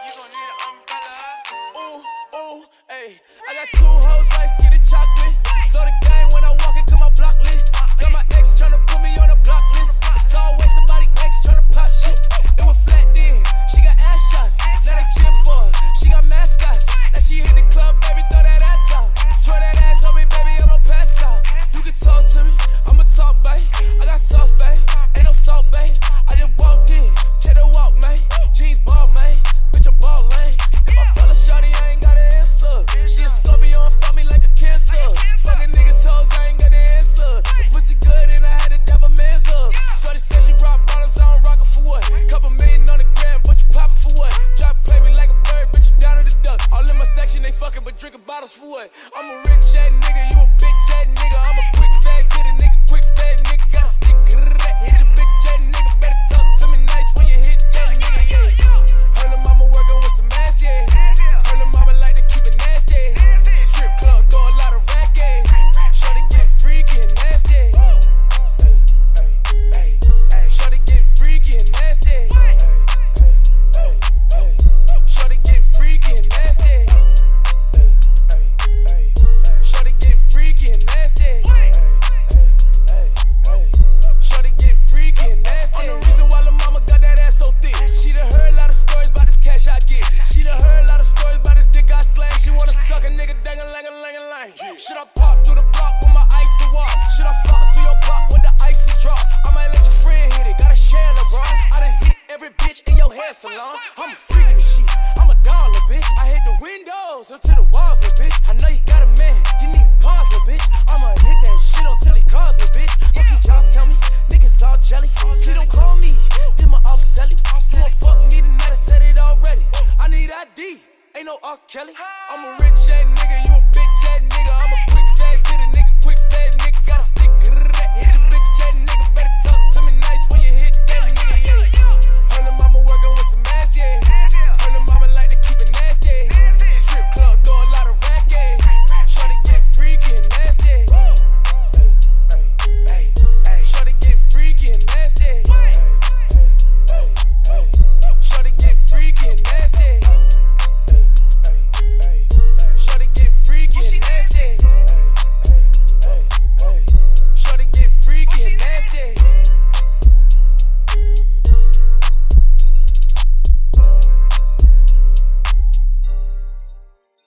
Ooh, ayy. I got 2 hoes like skinny chocolate. Throw the game when I walk into my block list. Got my ex tryna put me on a block list. It's always somebody ex tryna pop shit. It was flat then, she got ass shots. Now they cheer for her, she got mascots. Now she hit the club, baby, throw that ass out. Swear that ass on me, baby, I'ma pass out. You can talk to me, I'ma talk, babe. I got sauce, babe, ain't no salt, babe. I just walked in, check the walk, man. Jeans ball, man, bitch, I'm ball lane. If I fell a shawty, I ain't got an answer. She a Scorpio and fuck me like a cancer. Fucking niggas hoes, I ain't got the answer. The pussy good and I had to dab a man's up. Shorty said she rock bottles, I don't rock it for what? Couple million on the gram, but you poppin' for what? Drop play me like a bird, bitch, you down to the duck. All in my section, they fucking, but drinking bottles for what? I'm a rich ass nigga, you a bitch ass nigga. I'm a quick fast hitter, nigga, quick fast nigga. Gotta stick, hit your bitch ass nigga. Better talk to me nice when you hit that nigga, yeah. Her lil' mama working with some ass, yeah. Her lil' mama like to keep it nasty. Strip club, throw a lot of racket. Shorty get freaky and nasty. Shorty get freaky and nasty. Shorty get freaky and nasty. Shorty get freaky and nasty. Shorty get freaky and nasty. On the reason why lil' mama got that ass so thick. She done heard a lot of stories about this cash I get. She done heard a lot of stories about this dick I slang. She wanna suck a nigga dang-a-lang-a-lang-a-lang. Should I pop through the block with my ice and walk? Should I flop through your block with the ice and drop? I might let your friend hit it, gotta share LeBron. I done hit every bitch in your hair salon. I'm a freak in the sheets, I'm a down, little bitch. I hit the windows until the walls, little bitch. I know you got a man, you need pause, little bitch. I'ma hit that shit until he calls, little bitch. What can y'all tell me? Niggas all jelly. Please don't call me, did my off selling. You won't fuck me tonight, I said it already. I need ID, ain't no R. Kelly. I'm a rich ass